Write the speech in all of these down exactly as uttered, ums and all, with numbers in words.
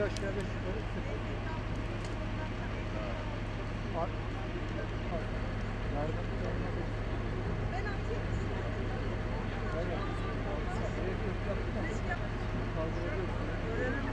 aşağı beş yukarı sıfır. Ar- ar- Nereden bir tane bir- Aynen. Elektrik yaptık ama kaldırabiliyorsun.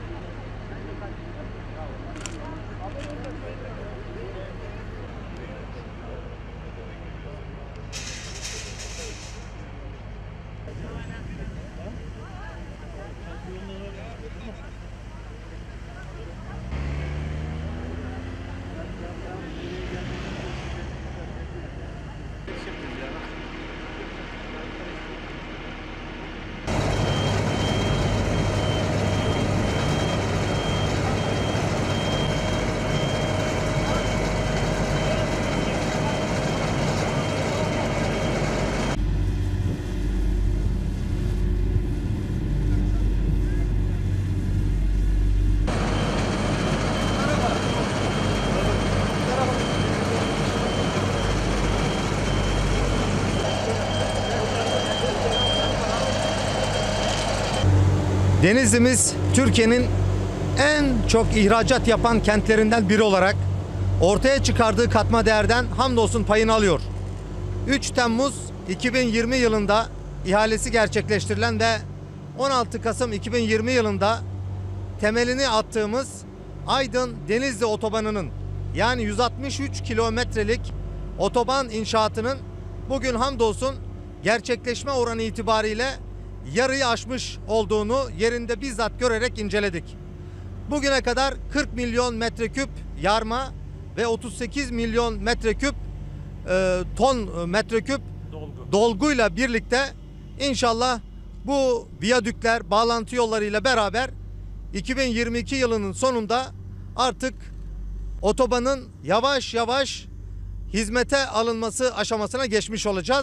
Denizli'miz Türkiye'nin en çok ihracat yapan kentlerinden biri olarak ortaya çıkardığı katma değerden hamdolsun payını alıyor. üç Temmuz iki bin yirmi yılında ihalesi gerçekleştirilen ve on altı Kasım iki bin yirmi yılında temelini attığımız Aydın Denizli Otobanı'nın yani yüz altmış üç kilometrelik otoban inşaatının bugün hamdolsun gerçekleşme oranı itibariyle yarıyı aşmış olduğunu yerinde bizzat görerek inceledik. Bugüne kadar kırk milyon metreküp yarma ve otuz sekiz milyon metreküp e, ton metreküp dolgu. dolguyla birlikte inşallah bu viyadükler, bağlantı yollarıyla beraber iki bin yirmi iki yılının sonunda artık otobanın yavaş yavaş hizmete alınması aşamasına geçmiş olacağız.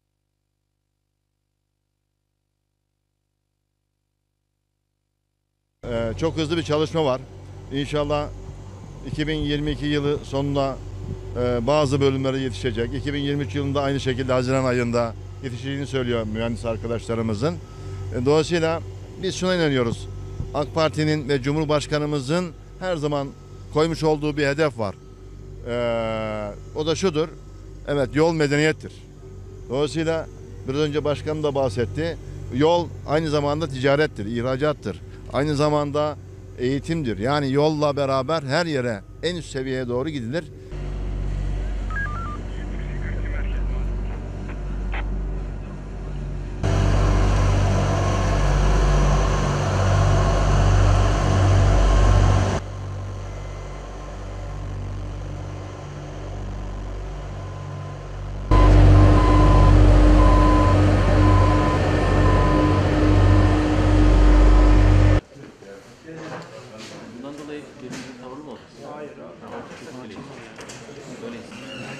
Ee, çok hızlı bir çalışma var. İnşallah iki bin yirmi iki yılı sonunda e, bazı bölümlere yetişecek. iki bin yirmi üç yılında aynı şekilde Haziran ayında yetişeceğini söylüyor mühendis arkadaşlarımızın. E, dolayısıyla biz şuna inanıyoruz. AK Parti'nin ve Cumhurbaşkanımızın her zaman koymuş olduğu bir hedef var. Ee, o da şudur. Evet, yol medeniyettir. Dolayısıyla biraz önce başkanım da bahsetti. Yol aynı zamanda ticarettir, ihracattır. Aynı zamanda eğitimdir. Yani yolla beraber her yere, en üst seviyeye doğru gidilir. Bundan dolayı birbirinin tavrı mı oldu? Hayır abi. Öyleyiz.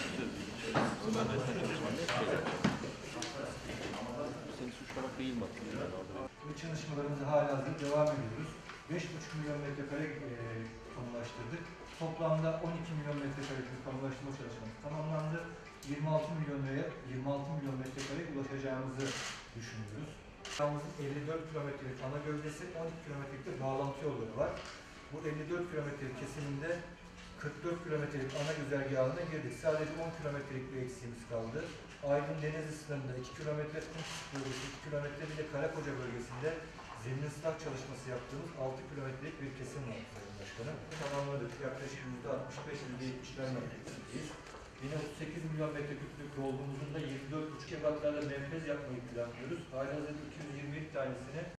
Seni suçlamak değil mi? Bu çalışmalarımıza halihazırda devam ediyoruz. beş buçuk milyon metrekare e, kamulaştırdık. Toplamda on iki milyon metrekare kamulaştırma çalışması tamamlandı. yirmi altı milyon liraya yirmi altı milyon metrekare ulaşacağımızı düşünüyoruz. Yalnızın elli dört kilometrelik ana gövdesi, on iki kilometrelik de bağlantı yolları var. Bu elli dört kilometrelik kesiminde kırk dört kilometrelik ana güzergahına girdik. Sadece on kilometrelik bir eksiğimiz kaldı. Aydın Denizli sınırında iki kilometre, bölgesi iki kilometre, bir de Karakoca bölgesinde zemin ıslah çalışması yaptığımız altı kilometrelik bir kesim var Sayın Başkanım. Tamamladık. Yaklaşık yüzde altmış beş yüzde yetmişler noktasındayız. Yine otuz sekiz milyon metreküplük dolgumuzun da yirmi dört buçuk ebatlarla menfez yapmayı planlıyoruz. Halihazırda iki yüz yirmi bir tanesini